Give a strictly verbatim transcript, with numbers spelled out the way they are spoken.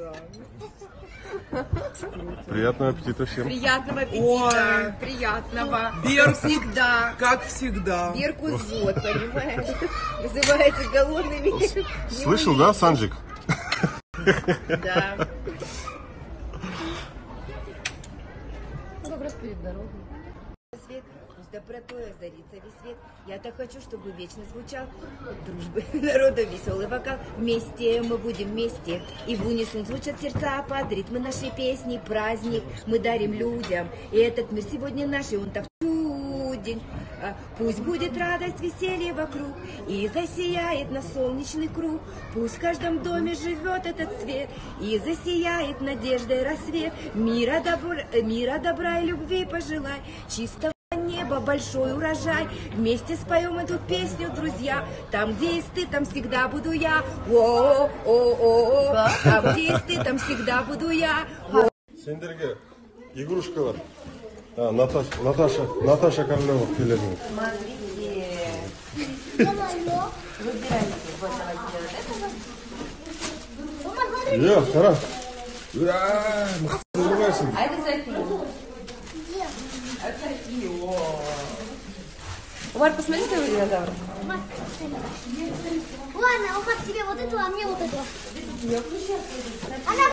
Приятного аппетита всем. Приятного аппетита. Ой. Приятного. Берку, всегда. как всегда. Берку вот, понимаешь? Называется голодными. Слышал, да, Санджик? Да. Как раз перед дорогой. Свет, пусть добротой озарится весь свет. Я так хочу, чтобы вечно звучал дружбы народа веселый вокал. Вместе мы будем вместе, и в унисон звучат сердца под ритмы нашей песни. Праздник мы дарим людям, и этот мир сегодня наш, и он так чуден. Пусть будет радость, веселье вокруг, и засияет на солнечный круг. Пусть в каждом доме живет этот свет, и засияет надеждой рассвет. Мира добра, мира добра и любви пожелай, чистого неба большой урожай. Вместе споем эту песню, друзья. Там, где есть ты, там всегда буду я. О-о-о-о. Там, где есть ты, там всегда буду я. Сендерге игрушкалар. А, Наташа, Наташа, Наташа Королева келеді. Смотрите. Выбирайте вот этого. Я, қара. Ура! Называйся. А это София. Это София. Умар, посмотри своего динозавра. Ладно, Умар, тебе вот эту, а мне вот эту. Она